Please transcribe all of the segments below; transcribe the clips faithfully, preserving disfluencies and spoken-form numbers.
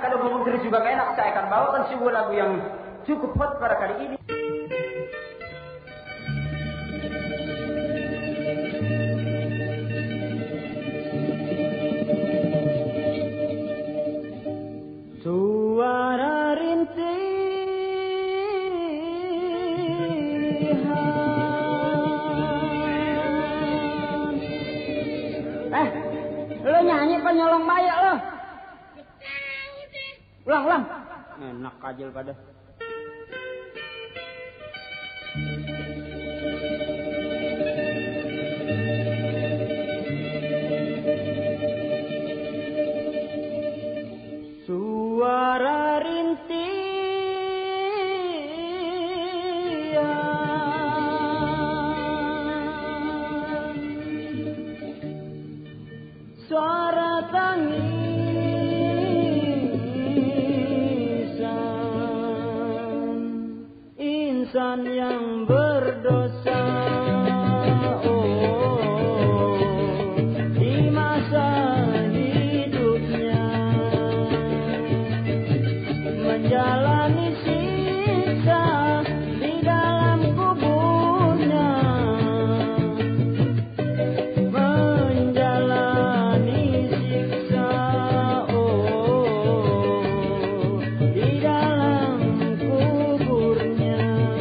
kalau ngomong terus juga gak enak. Saya akan bawakan sebuah lagu yang cukup hot pada kali ini. Suara rintihan. Eh, lo nyanyi apa nyolong bayak lo? Ulang, ulang. Enak kajel pada. Suara rintihan. Suara tangisan insan yang berdosa. Oh, di masa hidupnya menjalani siksa di dalam kuburnya, menjalani siksa oh di dalam kuburnya.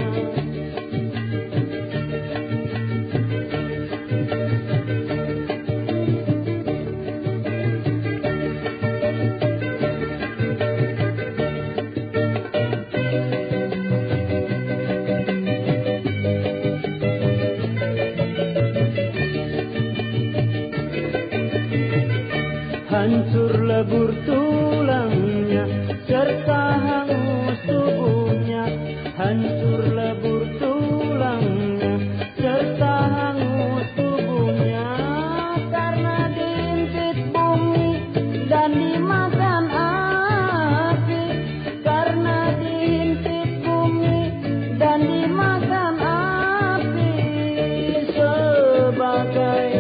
Hancur lebur tulangnya serta hangus tubuhnya. Hancur lebur tulangnya serta hangus tubuhnya, karena diintip bumi dan dimakan api. Karena diintip bumi dan dimakan api, sebagai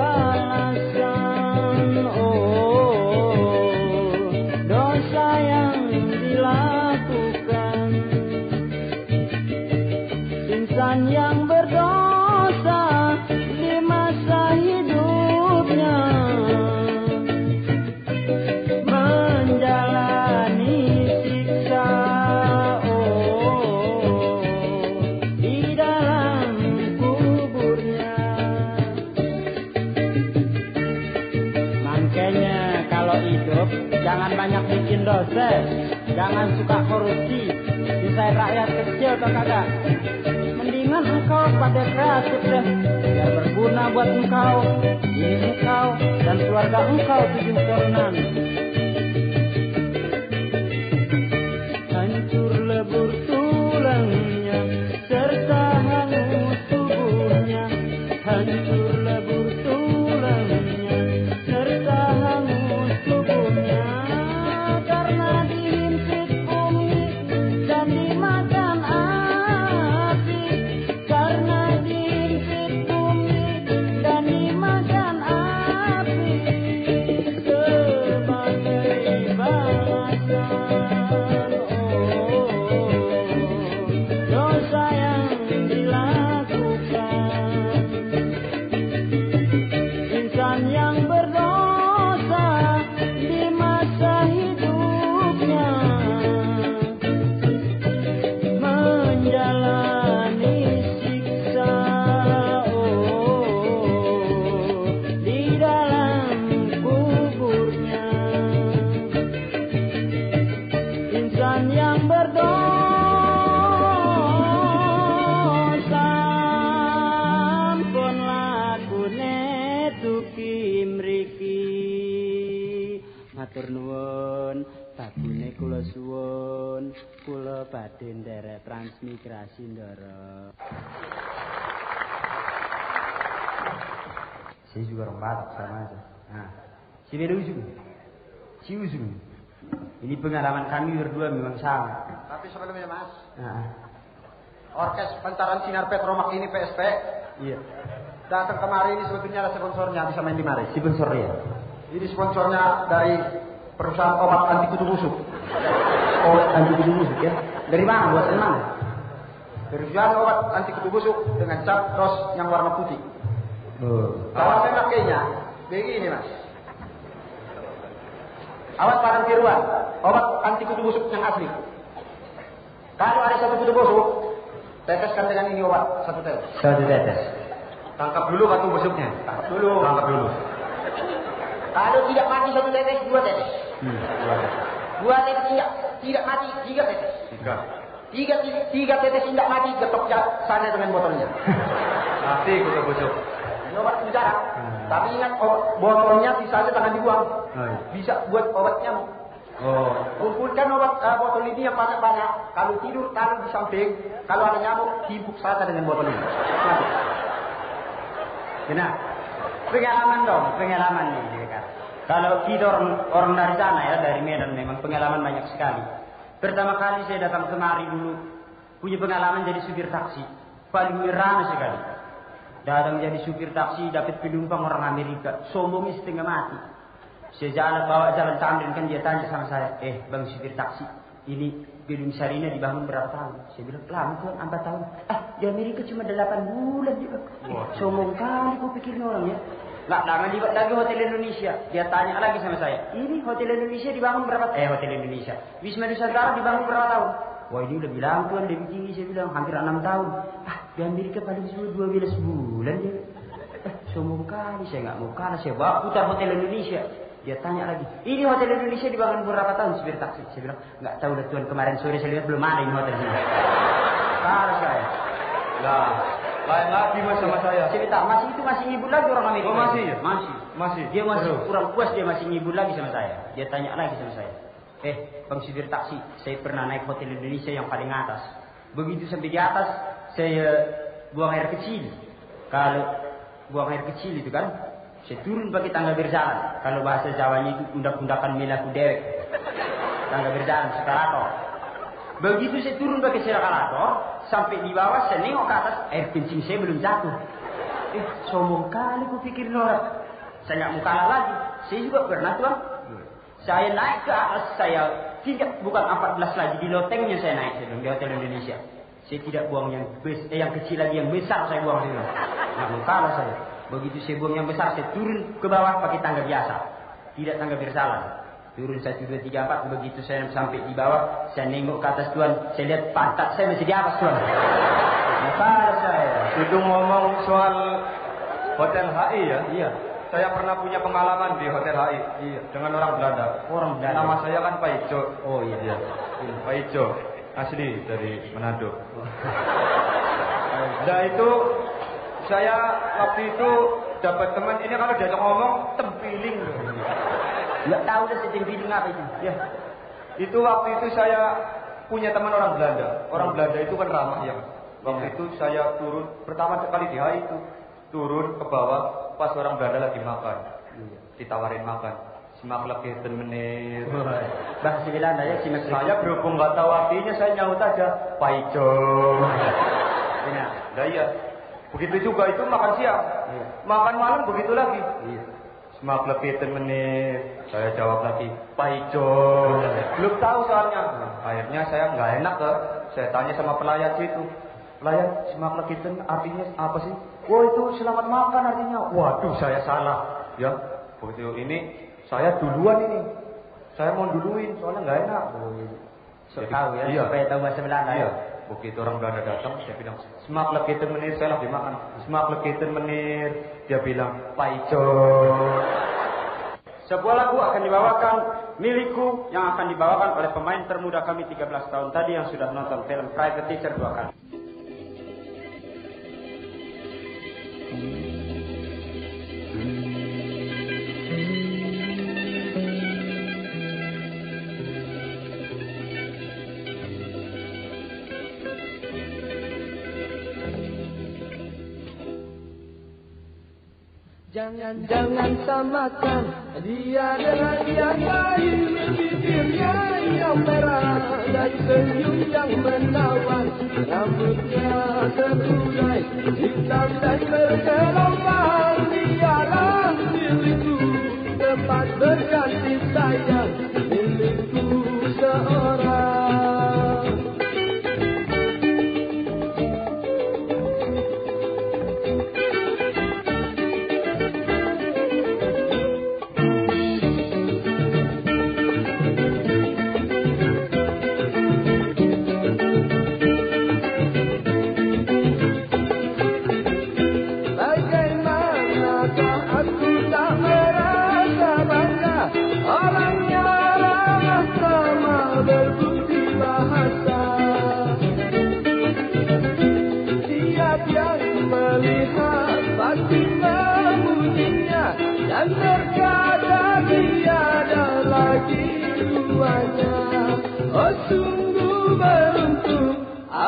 balasan oh dosa yang dilakukan. Insan yang berdosa di masa hidupnya menjalani siksa oh di dalam kuburnya. Makanya kalau hidup jangan banyak bikin dosa, jangan suka korupsi, nyusahin rakyat kecil atau kagak. Mendingan engkau pada kreatif deh, biar berguna buat engkau, diri engkau dan keluarga engkau tujuh turunan. Hancur lebur tulangnya serta hangus tubuhnya. Hancur lebur tulangnya serta hangus tubuhnya, karena dihimpit bumi dan dimakan api. Karena dihimpit bumi dan dimakan api, sebagai balasan oh dosa yang dilakukan. Insan yang berdosa di masa hidupnya menjalani siksa oh di dalam kuburnya. Insan yang berdosa ampun lakune tuki mriki. Matur nuwun, babune kula suwun, kula badhe nderek transmigrasi ndara. Saya juga orang Batak sama aja. Nah, si Beduzu, si Uzum. Ini pengalaman kami berdua memang sama. Tapi sebelumnya Mas, Nah, Orkes Pancaran Sinar Petromak ini P S P iya. datang kemari ini sebetulnya ada sponsornya, bisa main di mari. Si sponsornya. Ini sponsornya dari perusahaan obat anti kutu busuk. obat anti kutu busuk ya. Dari mana buatan mana? Berjualan obat anti kutu busuk dengan cap ros yang warna putih. Oh. Kalau saya pakainya begini mas. Awas barang tiruan, obat anti kutu busuk yang asli. Kalau ada satu kutu busuk, teteskan dengan ini obat satu tetes. Satu tetes. Tangkap dulu batu busuknya. Tangkap dulu. Tangkap dulu. Kalau tidak mati satu tetes, dua tetes. Hmm, dua tetes. Dua tetes tidak tidak mati, tiga tetes. Tiga. Tiga, tiga, tiga tetes tidak mati, getok sana dengan botolnya. Mati kutu busuk. Ini obat bicara. Hmm. Tapi ingat oh, botolnya bisa saja jangan dibuang. Oh, iya. Bisa buat obat nyamuk. Oh. Kumpulkan obat uh, botol ini yang banyak-banyak. Kalau tidur taruh di samping. Kalau ada nyamuk timpuk saja dengan botol ini. Mati. Benar. Pengalaman dong, pengalaman nih dekat. Kalau kita orang, orang dari sana ya, dari Medan memang pengalaman banyak sekali. Pertama kali saya datang kemari dulu, punya pengalaman jadi supir taksi. Paling merana sekali. Datang jadi supir taksi, dapat penumpang orang Amerika. Sombongnya setengah mati. Saya jalan, bawa jalan Tamrin kan dia tanya sama saya, eh bang supir taksi, ini gedung Sarina dibangun berapa tahun? Saya bilang, lama tuan, empat tahun. Ah, di Amerika cuma delapan bulan juga. Eh, sombong kali kau pikirnya orang ya. Nggak lama libat lagi Hotel Indonesia. Dia tanya lagi sama saya, ini Hotel Indonesia dibangun berapa tahun? Eh, Hotel Indonesia. Wisma Nusantara dibangun berapa tahun? Wah ini udah bilang tuan, lebih tinggi. Saya bilang, hampir enam tahun. Ah, di Amerika paling sudah dua belas bulan ya. Eh, sombong kali, saya nggak mau kalah. Saya bawa putar Hotel Indonesia. Dia tanya lagi, ini Hotel Indonesia dibangun berapa tahun supir taksi? Saya bilang, nggak tahu dah tuan, kemarin sore saya lihat belum ada ini hotel ini. Kalah saya. Lah, lain lagi mas sama saya. Cerita, masih itu masih ngibul lagi orang Amerika. Oh masih ya? Masih. Masih. Dia masih Terus. kurang puas, dia masih ngibul lagi sama saya. Dia tanya lagi sama saya, eh bang supir taksi, saya pernah naik Hotel Indonesia yang paling atas. Begitu sampai di atas, saya buang air kecil. Kalau buang air kecil itu kan, saya turun pakai tangga berjalan. Kalau bahasa Jawanya itu undak-undakan milaku dewek. Tangga berjalan, eskalator. Begitu saya turun pakai eskalator, sampai di bawah saya nengok ke atas, air kencing saya belum jatuh. Eh, sombong kali ku pikir orang. Saya nggak mau kalah lagi. Saya juga pernah tuan. Saya naik ke atas, saya tingkat bukan empat belas lagi, di lotengnya saya naik sebelum di Hotel Indonesia. Saya tidak buang yang bes, eh, yang kecil lagi, yang besar saya buang dulu. Nggak mau kalah saya. Begitu saya buang yang besar, saya turun ke bawah pakai tangga biasa. Tidak tangga berjalan. Turun satu, dua, tiga, empat. Begitu saya sampai di bawah, saya nengok ke atas tuan. Saya lihat pantat saya masih di atas tuan. Maka saya. Itu ngomong soal Hotel H I ya? Iya. Saya pernah punya pengalaman di Hotel H I. Iya. Dengan orang Belanda. Orang Belanda. Nama saya kan Pak Ijo. Oh iya. Iya. Pak Ijo. Asli dari Manado. Nah itu saya waktu itu dapat teman ini kalau diajak ngomong tempiling. Nggak tahu deh tempiling apa itu. Ya. Itu waktu itu saya punya teman orang Belanda. Orang Belanda itu kan ramah ya. Waktu ya. itu saya turun pertama kali di H I itu turun ke bawah pas orang Belanda lagi makan. Ya. Ditawarin makan. Simak lagi ten menit. Bahasa Belanda ya simak. Saya berhubung nggak tahu artinya saya nyaut aja. Pak Ijo. Benar. Nah iya. Begitu juga itu makan siang, iya. Makan malam begitu lagi. Iya. Semak lebih menit, saya jawab lagi, Pak Ijo. Belum tahu soalnya. Akhirnya saya nggak enak ke, saya tanya sama pelayan itu, pelayan semak lebih artinya apa sih? Oh itu selamat makan artinya. Waduh saya salah. Ya begitu ini saya duluan ini, saya mau duluin soalnya nggak enak. Oh, iya. So, jadi, tahu ya, iya. supaya tahu bahasa Belanda. Iya. Begitu orang Belanda datang, saya bilang, semak lagi menir, saya lagi makan. Semak lagi menir, dia bilang, Pak Ijo. Sebuah lagu akan dibawakan milikku yang akan dibawakan oleh pemain termuda kami tiga belas tahun tadi yang sudah nonton film Private Teacher dua kali. Jangan-jangan samakan dia dengan yang lain. Bibirnya yang merah dan senyum yang menawan. Rambutnya terurai hitam dan bergelombang. Dialah milikku tempat berganti sayang. Milikku seorang.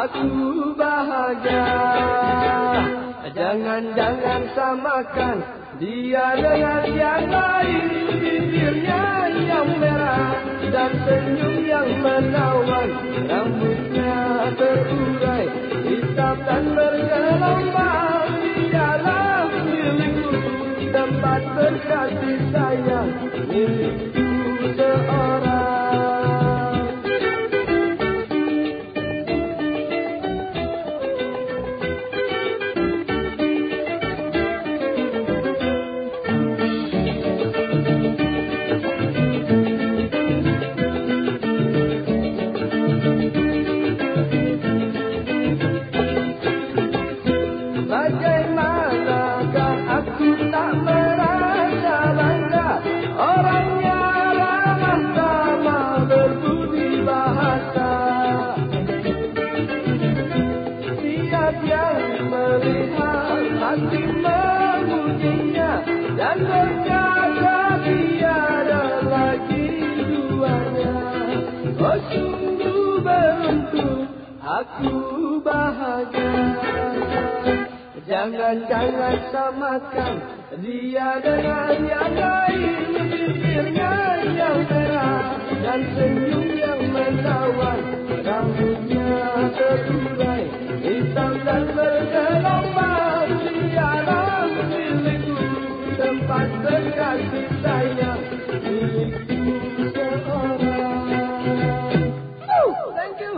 aku bahagia. Jangan-jangan samakan dia dengan yang lain. Bibirnya yang merah dan senyum yang menawan, rambutnya terurai hitam dan bergelombang. Dialah milikku, tempat berkasih sayang, milikku seorang. Bagaimanakah aku tak merasa bangga, orangnya ramah tamah berbudi bahasa. Tiap yang melihat hati memujinya dan berkata tiada lagi duanya. Oh sungguh beruntung, aku bahagia. Jangan-jangan samakan dia dengan yang lain. Bibirnya yang merah dan senyum yang menawan, rambutnya terurai hitam dan bergelombang. Dialah milikku, tempat berkasih sayang, milikku seorang. Oh, thank you.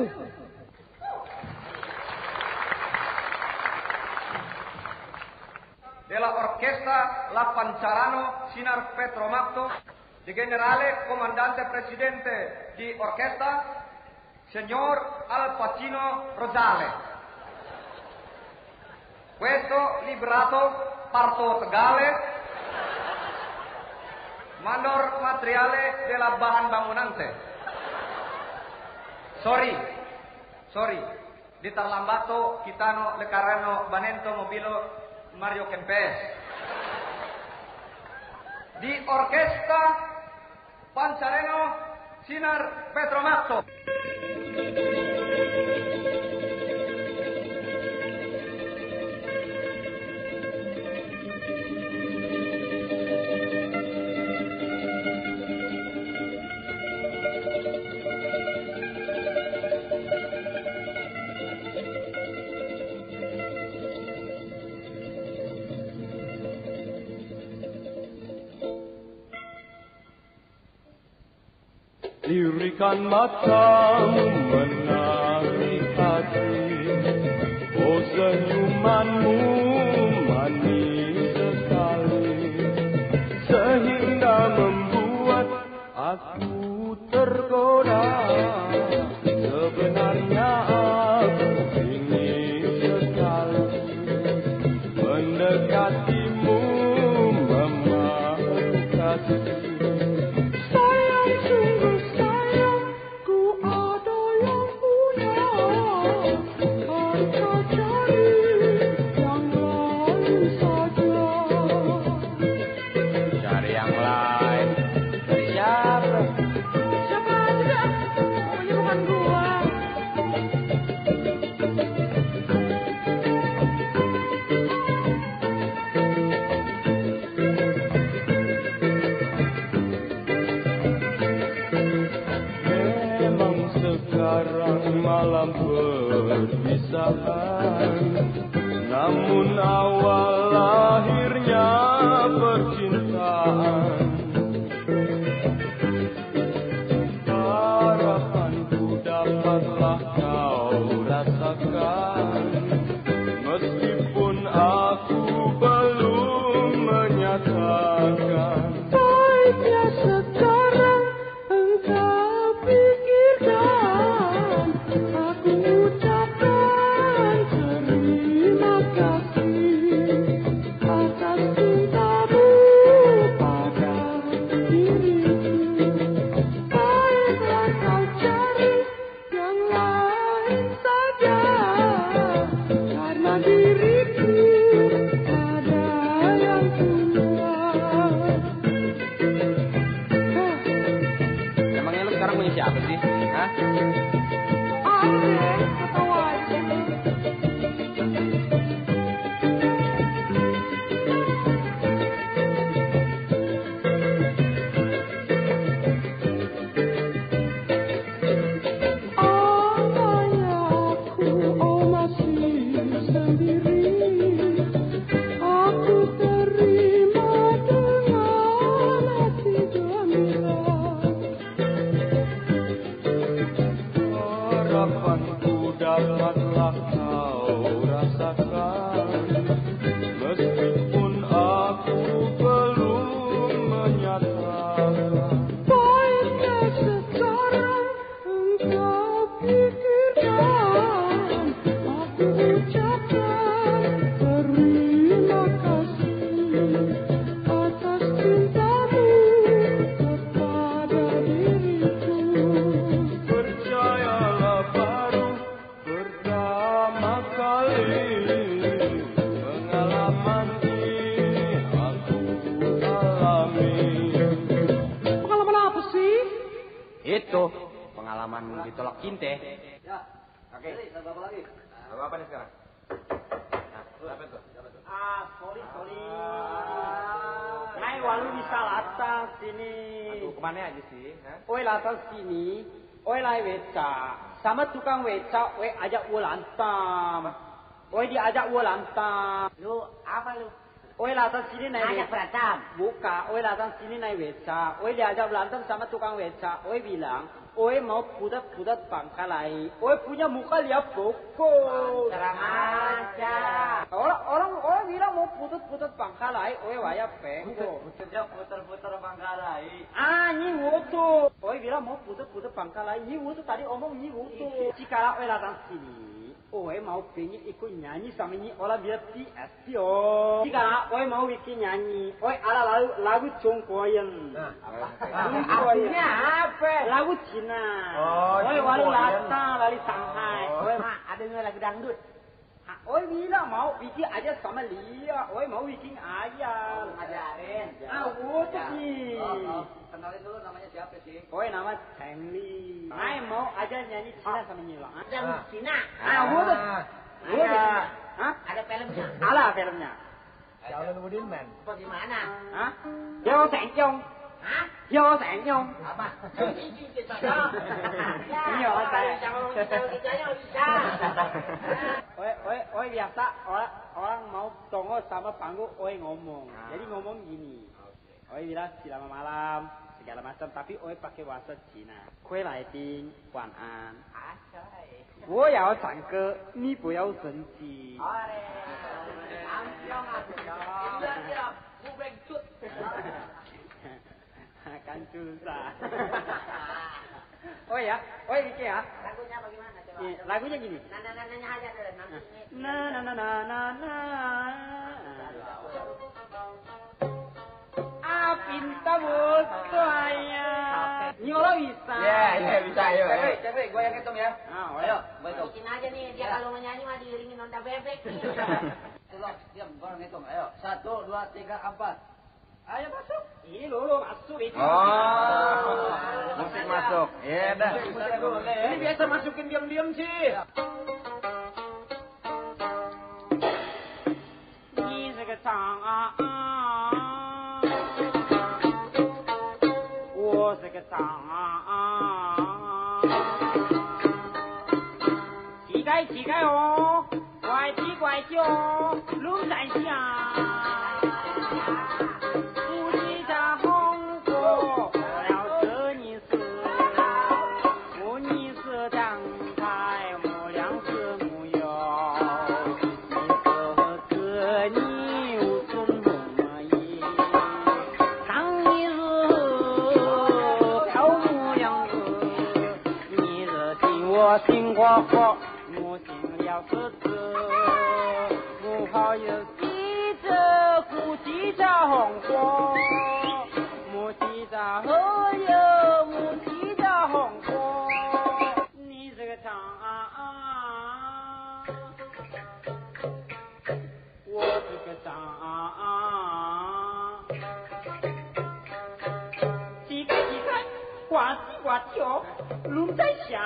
Della orchestra La Panciarano Sinar Petromacto, di generale comandante presidente di orchestra, signor Al Pacino Rosale. Questo libretto parto tegale, mandor materiale della bahan bangunante. Sorry, sorry, di terlambato kitano le carrano banento mobilo Mario Kempes. Di orchestra Panciarano Sinar Petromacto. Lirikan matamu menarik hati, oh senyumanmu manis sekali, sehingga membuat aku tergoda. Sebenarnya aku ingin sekali mendekatimu, memeluk kasih. Malam perpisahan, namun awal lahirnya percintaan. Harapanku dapatlah kau rasakan, meskipun aku belum menyatakan. Baiknya sekarang engkau pikirkan, aku ucapkan terima kasih atas cintamu pada diriku. Baiklah kau cari yang lain saja, karena diriku ada yang punya. Oh. Emangnya lu sekarang punya siapa sih? Hah? Aneh, ketawa aja. ucapkan terima kasih atas cintamu kepada diriku. Percayalah baru pertama kali pengalaman ini aku alami. Pengalaman apa sih? Itu pengalaman ditolak cinta. Oke. Berapa lagi? Apa apa nih sekarang? Nah, apa itu? Ah, sorry, sorry. Nai walu bisa latang sini. Aduh, kemana aja sih? Hah? Oi latang sini. Oi lai weca. Sama tukang weca, oi ajak gua lantam. Oi diajak gua lantam. Lu apa lu? Oi latang sini naik Ajak weca. berantem. Buka, oi latang sini naik weca. Oi diajak berantem sama tukang weca. Oi bilang, oi mau putat-putat pangkalai. Oi punya muka lihat pokok. Serang aja. Orang orang orang bilang mau putat-putat pangkalai. Oi waya pengko. Puter-puter pangkalai. Ah, nyi wutu. Oi bilang mau putar-putar pangkalai. Nyi wutu tadi omong nyi wutu. Jika oi datang sini. Oi mau pengen ikut nyanyi sama nyi orang biar P S P oh. Jika oi mau bikin nyanyi. Oi ala lagu lagu Chongkoyan. Artinya apa? Lagu Cina. Oh, Oi walu Chongkoyan. latang lali Shanghai. Oi mah ada yang lagi dangdut. Ah, Oi bilang mau bikin aja sama Lia. Oi mau bikin aja. Ngajarin. Ah, wutu sih. Oh, oh. Kenalin dulu namanya siapa sih? Oi nama Cheng Li. Ai mau aja nyanyi Cina sama Nyi Lang. Dan Cina. Ah, wutu. Wutu. Ada. Hah? Ada filmnya. Ala filmnya. Shaolin Wooden Man. Bagaimana? Hah? Yo Sang Yong. Hah? Yo Sang Yong. Apa? Iya, saya. Sama kita bisa. Oi, oi, oi biasa orang orang mau tonggo sama panggung, oi ngomong. Jadi ngomong gini. Oi bilang selamat malam segala macam, tapi oi pakai bahasa Cina. Kue lai ting,晚安。我要唱歌，你不要生气。Kan susah. Oh ya, oh ini ya. Lagunya bagaimana coba? Iya, lagunya gini. Nana-nananya aja deh nanti ini. Na na na na na na. Ah, pinta bos saya. Ini orang bisa. Iya, iya bisa ayo. Cakri, Cakri, gue yang hitung ya. Ah, Ayo, ayo. gue hitung. Bikin aja nih dia kalau mau nyanyi mah diiringin nonton bebek. Lo, diam, gue yang hitung. Ayo, satu, dua, tiga, empat. Ayo masuk. Ini lulu masuk itu. Oh, musik masuk. Iya dah. Musik dulu, Le. Ini biasa masukin diam-diam sih. Ini sekarang ah ah. 我是个长啊，乞丐乞丐哦，拐几拐九，路山下，夫妻家红火，我要这你是，母你是当台，母娘是母哟，你是个你无尊红衣，当你是。我心花火，我心了狮子，我好有记着，古记着红火，我记着好有，我记着红火，你这个唱啊，我这个唱啊，几个几个，呱唧呱唧哦，龙在响。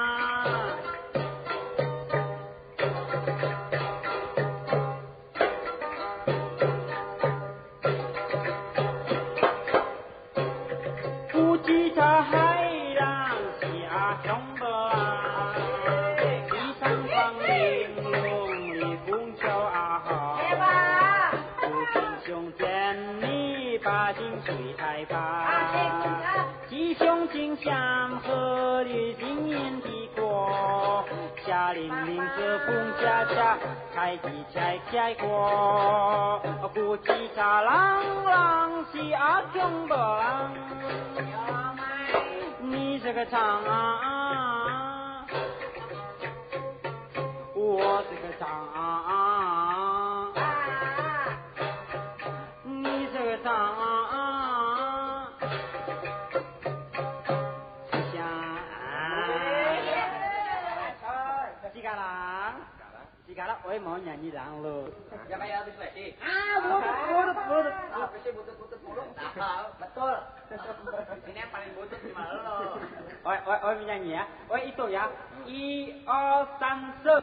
相和旅今年的过，夏令令这风家家，开起开开过，古吉他郎郎西阿中不郎，你这个唱啊，我这个唱。 长，你这个长，想，几个郎，几个郎，我mau nyanyi dangdut. Ya kayak habis lagi. Ah, butut, butut, butut. Apa sih butut-butut mulu? Tahu, betul. Ini yang paling butut gimana lo? Oi, oi, oi menyanyi ya. Oi itu ya. I O sanse.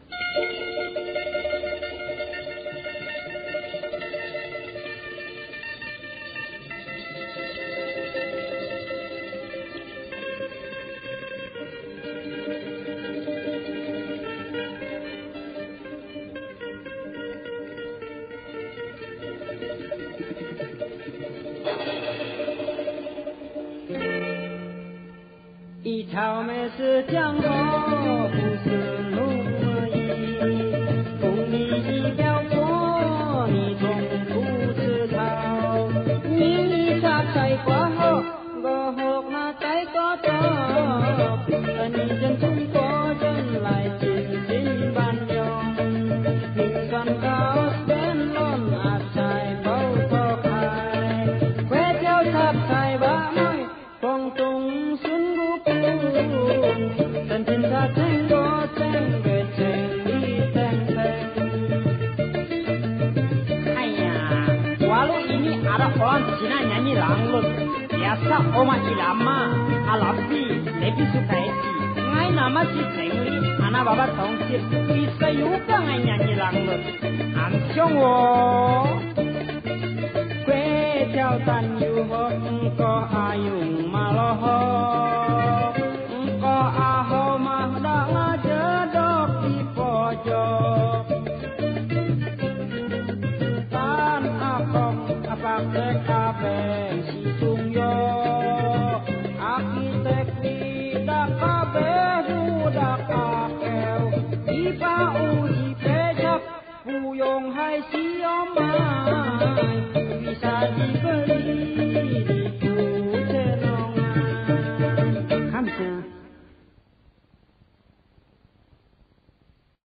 一朝没是江河不是路易，风里一瓢过，你从不知道。你插在瓜后，我后那在瓜头，你真中国人来紧紧伴用，你算高山龙阿在包头开，快条插在把妹，广东。Dan cinta tengok tengok tengok tengok. Ayah, walau ini ada orang Cina nyanyi dangdut, biasa Oma Ilama, Alabi lebih suka itu. Ngai nama si Tengli, anak bapa tongkir, bisa juga ngai nyanyi dangdut. Ansyong wo, kue jauh tan yuhok, engkau ayung maloho. Aho mah dah jedok di pojok tan akong apa kabeh si tungyo arsitek tidak kabeh budak akel di pau di pejak puyong hai si omah